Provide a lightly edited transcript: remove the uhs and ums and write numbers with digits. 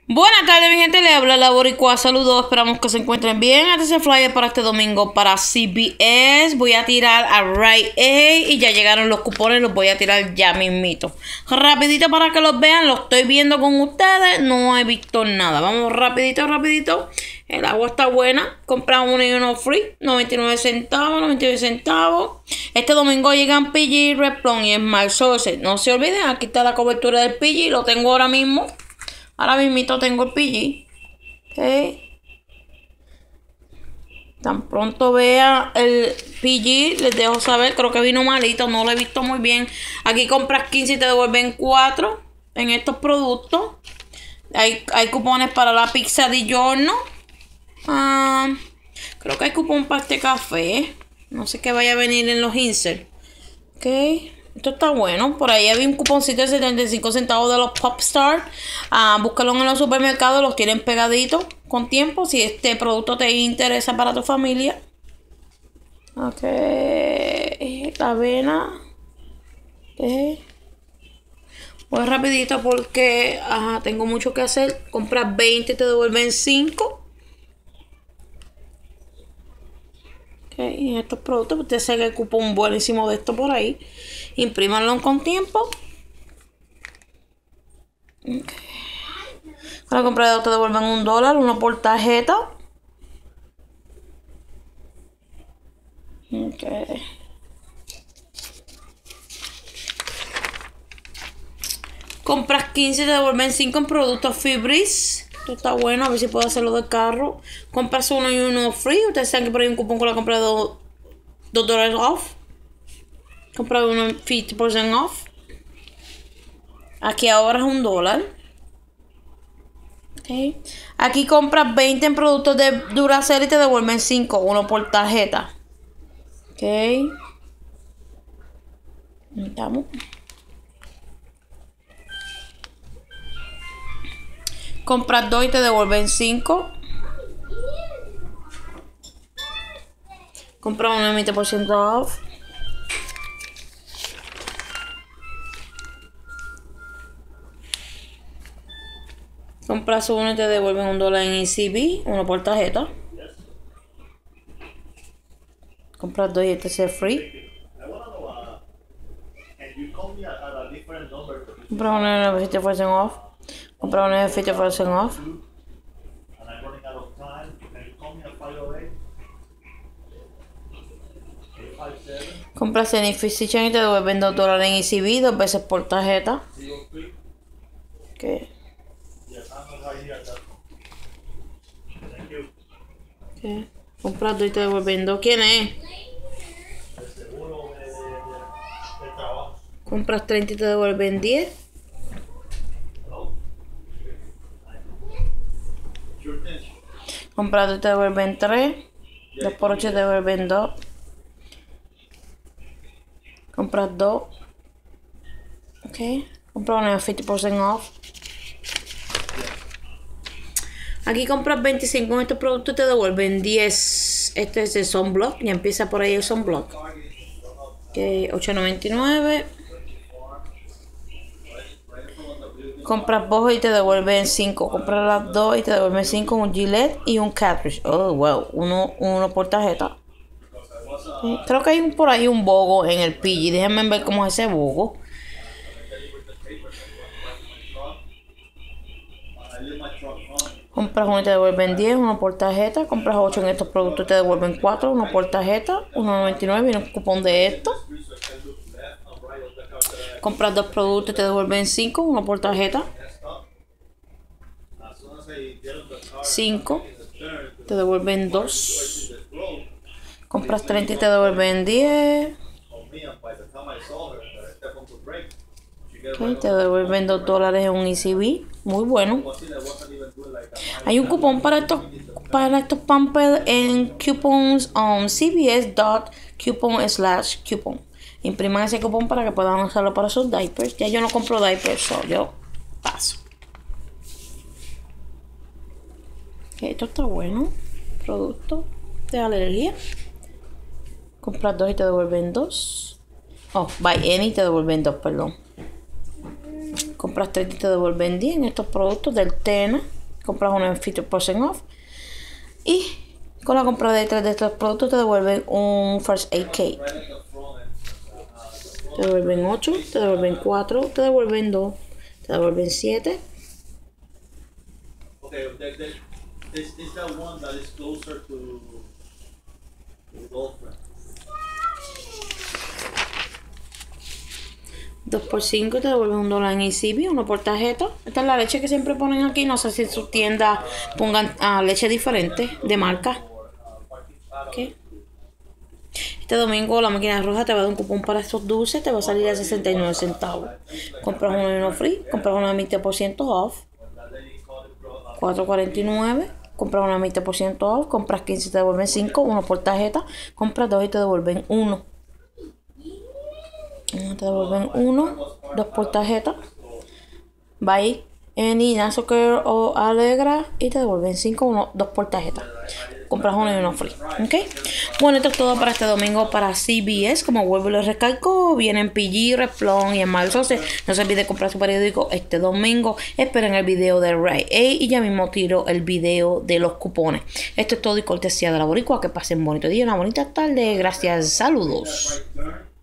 Buenas tardes, mi gente, le habla la Boricua. Saludos, esperamos que se encuentren bien. Este es el flyer para este domingo para CVS. Voy a tirar a Rite Aid y ya llegaron los cupones, los voy a tirar ya mismito. Rapidito para que los vean, los estoy viendo con ustedes, no he visto nada. Vamos rapidito. El agua está buena, compramos uno y uno free, 99 centavos. Este domingo llegan PG, Red Plum y Smart Sources. No se olviden, aquí está la cobertura del PG, lo tengo ahora mismo. Ahora mismito tengo el PG. Okay. Tan pronto vea el PG, les dejo saber. Creo que vino malito, no lo he visto muy bien. Aquí compras 15 y te devuelven 4 en estos productos. Hay cupones para la pizza di giorno. Creo que hay cupón para este café. No sé qué vaya a venir en los inserts. Ok. Esto está bueno. Por ahí había un cuponcito de 75 centavos de los Popstar. Búscalo en los supermercados. Los tienen pegaditos con tiempo. Si este producto te interesa para tu familia. Ok. La avena. Okay. Voy rapidito porque tengo mucho que hacer. Compras 20 y te devuelven 5. Okay. Y estos productos, usted sabe que hay cupón buenísimo de esto por ahí. Imprímanlo con tiempo. Okay. Con la compra de dos te devuelven $1, uno por tarjeta. Okay. Compras 15 y te devuelven 5 en productos Fibris. Esto está bueno, a ver si puedo hacerlo de carro. Compras uno y uno free. Ustedes saben que por ahí hay un cupón con la compra de $2 off. Comprar uno 50% off. Aquí ahora es $1. Okay. Aquí compras 20 en productos de Duracell y te devuelven 5. Uno por tarjeta. Ok. Estamos. Compras 2 y te devuelven 5. Compras uno 20% off. Compras uno y te devuelven $1 en ECB, uno por tarjeta. Compras 2 y este es free. Compras uno en 50% off. Compras uno en 50% off. Compras en Efficient y te devuelven $2 en ECB, 2 veces por tarjeta. Okay. Okay. Compras 2 y te devuelven 2. ¿Quién es? Compras 30 y te devuelven 10. Compras 2 y te devuelven 3. 2 por 8 te devuelven 2. Compras 2. Ok. Compras uno en 50% off. Aquí compras 25 en estos productos y te devuelven 10. Este es el Sunblock. Ya empieza por ahí el Sunblock. Okay, $8.99. Compras 2 y te devuelven 5. Compras las 2 y te devuelven 5. Un Gillette y un Catrice. Oh, wow. Uno por tarjeta. Okay. Creo que hay por ahí un bogo en el PG. Déjenme ver cómo es ese bogo. Compras uno y te devuelven 10, uno por tarjeta. Compras 8 en estos productos y te devuelven 4, uno por tarjeta. $1.99, viene un cupón de esto. Compras 2 productos y te devuelven 5, uno por tarjeta. 5, te devuelven 2. Compras 30 y te devuelven 10. Okay, te devuelven $2 en un ECB. Muy bueno. Hay un cupón para estos Pampers en coupons on cbs.coupon/coupon. Impriman ese cupón para que puedan usarlo para sus diapers. Ya yo no compro diapers, yo paso. Okay, esto está bueno. Producto de alergia. Compras 2 y te devuelven 2. Oh, buy any y te devuelven 2, perdón. Compras 30 y te devuelven 10 en estos productos del Tena. Compras uno en 50% off. Y con la compra de 3 de estos productos te devuelven un First Aid Kit. Te devuelven 8, te devuelven 4, te devuelven 2, te devuelven 7. Okay, this is the one that is closer to the girlfriend. 2 por 5 te devuelven $1 en ECB, 1 por tarjeta. Esta es la leche que siempre ponen aquí. No sé si en sus tiendas pongan leche diferente de marca. Okay. Este domingo la máquina roja te va a dar un cupón para estos dulces. Te va a salir a 69 centavos. Compras uno y uno free. Compras uno a 20% off. $4.49. Compras uno a 20% off. Compras 15 y te devuelven 5. 1 por tarjeta. Compras 2 y te devuelven 1. Te devuelven 1. 2 por tarjeta. Bye. En Azúcar o Alegra. Y te devuelven 5. 1, 2 por tarjeta. Compras uno y uno free. ¿Ok? Bueno, esto es todo para este domingo para CVS. Como vuelvo y les recalco, vienen PG, Revlon y en marzo. No se olvide comprar su periódico este domingo. Esperen el video de Rite Aid y ya mismo tiro el video de los cupones. Esto es todo y cortesía de la Boricua. Que pasen un bonito día, una bonita tarde. Gracias. Saludos.